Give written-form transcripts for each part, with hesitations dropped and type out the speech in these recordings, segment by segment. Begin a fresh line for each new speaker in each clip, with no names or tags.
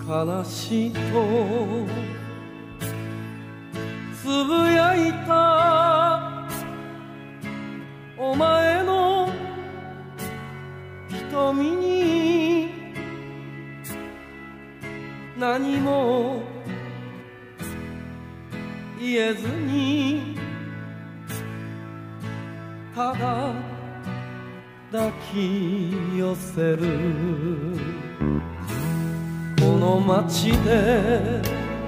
悲しいとつぶやいたお前の瞳に何も言えずにただ抱き寄せるこの街で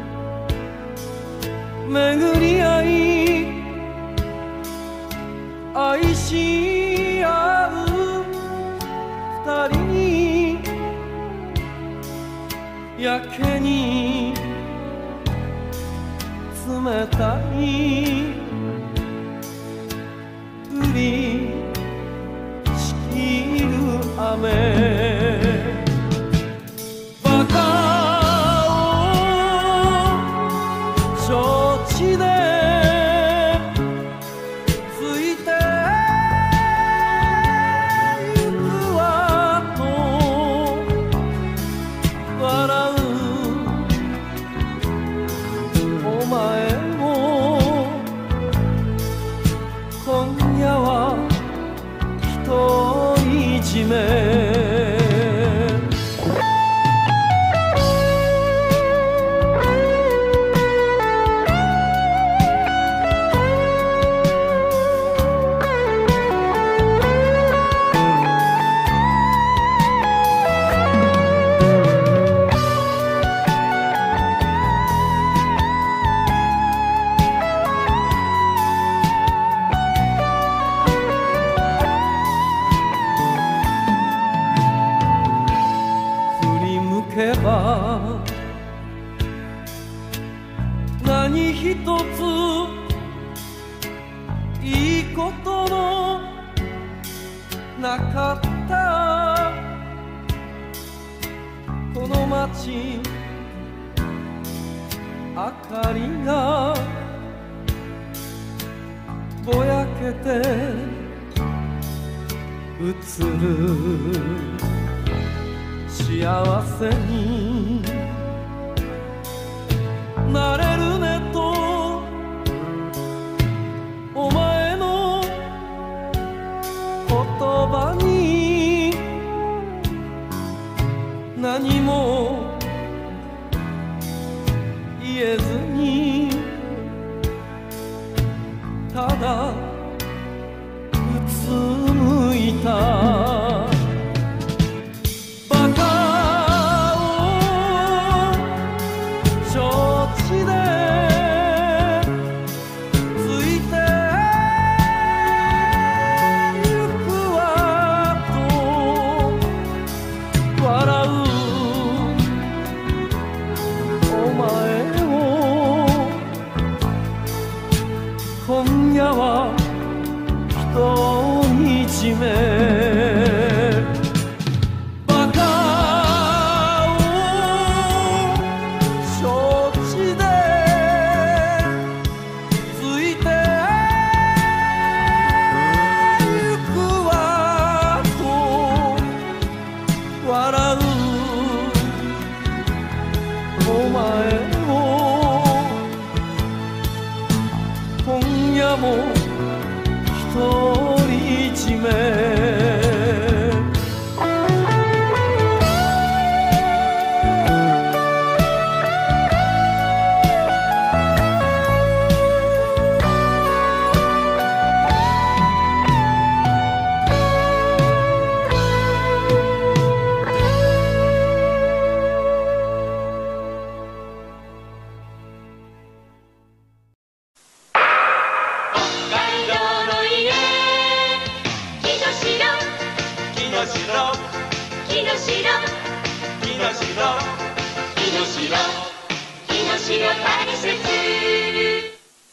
巡り合い愛し合う二人にやけに冷たい降りしきる雨バカを承知でついてゆくわと笑うお前も今夜は独り占め何一ついいことのなかったこの街明かりがぼやけて映る幸せになれるねとお前の言葉に何も言えずにただうつむいた今夜は独り占めバカを承知でついてゆくわと笑うお前を今夜も独り占め
木の白大切